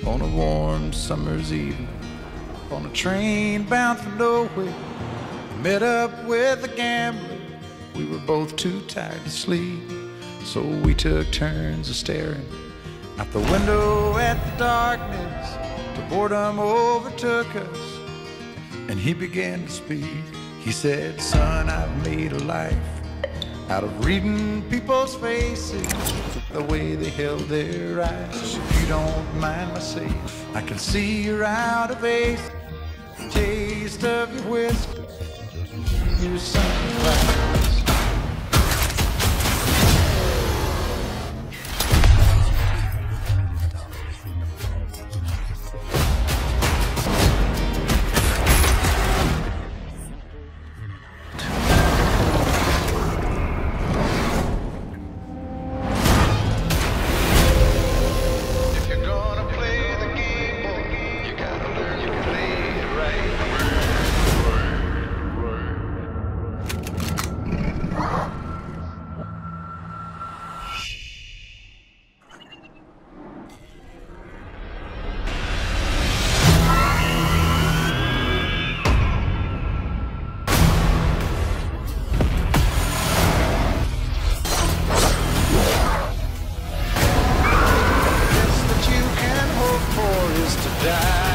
on a warm summer's evening, on a train bound for nowhere. Met up with a gambler. We were both too tired to sleep, so we took turns of staring out the window at the darkness till boredom overtook us, and he began to speak. He said, "Son, I've made a life out of reading people's faces, the way they held their eyes. If you don't mind my saying, I can see you're out of ace. The taste of your whiskey, your sunrise." Die.